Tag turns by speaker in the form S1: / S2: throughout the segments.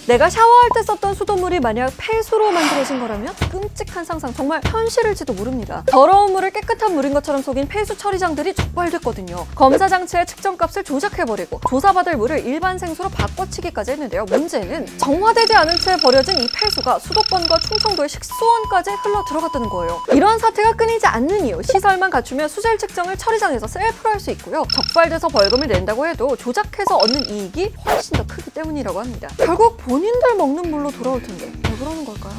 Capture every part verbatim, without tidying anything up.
S1: 내가 샤워할 때 썼던 수돗물이 만약 폐수로 만들어진 거라면 끔찍한 상상, 정말 현실일지도 모릅니다. 더러운 물을 깨끗한 물인 것처럼 속인 폐수 처리장들이 적발됐거든요. 검사 장치의 측정값을 조작해버리고 조사받을 물을 일반 생수로 바꿔치기까지 했는데요. 문제는 정화되지 않은 채 버려진 이 폐수가 수도권과 충청도의 식수원까지 흘러 들어갔다는 거예요. 이런 사태가 끊이지 않는 이유, 시설만 갖추면 수질 측정을 처리장에서 셀프로 할 수 있고요. 적발돼서 벌금을 낸다고 해도 조작해서 얻는 이익이 훨씬 더 크기 때문이라고 합니다. 결국 본인들 먹는 물로 돌아올 텐데 왜 그러는 걸까요?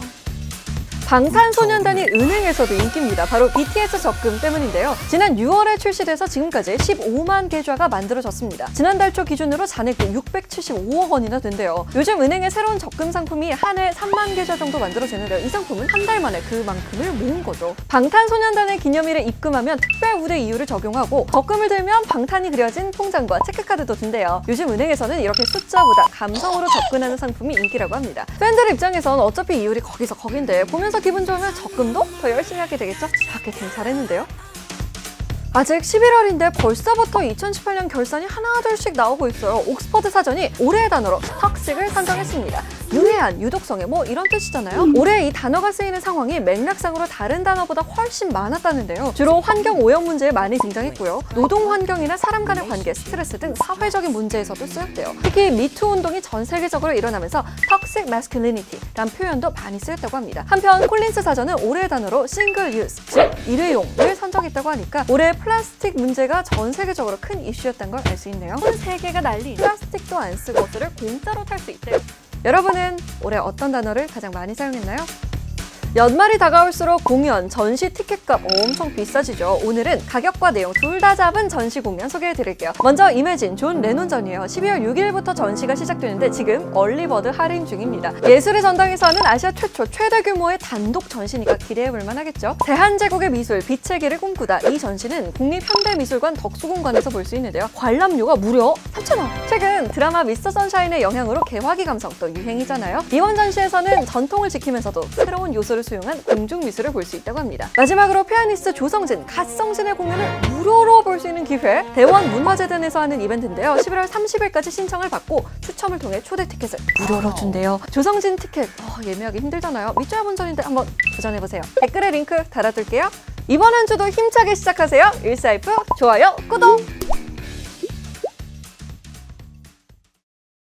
S1: 방탄소년단이 은행에서도 인기입니다. 바로 비티에스 적금 때문인데요. 지난 유월에 출시돼서 지금까지 십오만 계좌가 만들어졌습니다. 지난달 초 기준으로 잔액도 육백칠십오억 원이나 된대요. 요즘 은행의 새로운 적금 상품이 한 해 삼만 계좌 정도 만들어지는데요. 이 상품은 한 달 만에 그만큼을 모은 거죠. 방탄소년단의 기념일에 입금하면 특별 우대 이율을 적용하고 적금을 들면 방탄이 그려진 통장과 체크카드도 든대요. 요즘 은행에서는 이렇게 숫자보다 감성으로 접근하는 상품이 인기라고 합니다. 팬들 입장에선 어차피 이율이 거기서 거긴데 보면서 기분 좋으면 적금도 더 열심히 하게 되겠죠? 마케팅 잘했는데요? 아직 십일월인데 벌써부터 이천십팔 년 결산이 하나둘씩 나오고 있어요. 옥스퍼드 사전이 올해의 단어로 톡식을 선정했습니다. 유해한, 유독성의 뭐 이런 뜻이잖아요. 올해 이 단어가 쓰이는 상황이 맥락상으로 다른 단어보다 훨씬 많았다는데요. 주로 환경 오염 문제에 많이 등장했고요. 노동 환경이나 사람 간의 관계, 스트레스 등 사회적인 문제에서도 쓰였대요. 특히 미투 운동이 전 세계적으로 일어나면서 톡식 마스큘리니티란 표현도 많이 쓰였다고 합니다. 한편 콜린스 사전은 올해의 단어로 싱글 유스, 즉 일회용을 선정했다고 하니까 올해 플라스틱 문제가 전 세계적으로 큰 이슈였다는 걸 알 수 있네요. 전 세계가 난리, 플라스틱도 안 쓰고 버스를 공짜로 탈 수 있대요. 여러분은 올해 어떤 단어를 가장 많이 사용했나요? 연말이 다가올수록 공연, 전시 티켓값 엄청 비싸지죠. 오늘은 가격과 내용 둘 다 잡은 전시 공연 소개해드릴게요. 먼저 이매진 존 레논전이에요. 십이월 육일부터 전시가 시작되는데 지금 얼리버드 할인 중입니다. 예술의 전당에서 하는 아시아 최초 최대 규모의 단독 전시니까 기대해볼만 하겠죠. 대한제국의 미술, 빛의 길을 꿈꾸다. 이 전시는 국립현대미술관 덕수궁관에서 볼 수 있는데요. 관람료가 무려 삼천 원! 최근 드라마 미스터 선샤인의 영향으로 개화기 감성 또 유행이잖아요. 이번 전시에서는 전통을 지키면서도 새로운 요소를 수용한 공중미술을 볼 수 있다고 합니다. 마지막으로 피아니스트 조성진, 갓성진의 공연을 무료로 볼 수 있는 기회, 대원 문화재단에서 하는 이벤트인데요. 십일월 삼십일까지 신청을 받고 추첨을 통해 초대 티켓을 무료로 준대요. 조성진 티켓 어, 예매하기 힘들잖아요. 밑줄 본전인데 한번 도전해보세요. 댓글에 링크 달아둘게요. 이번 한 주도 힘차게 시작하세요. 일사이프 좋아요, 구독!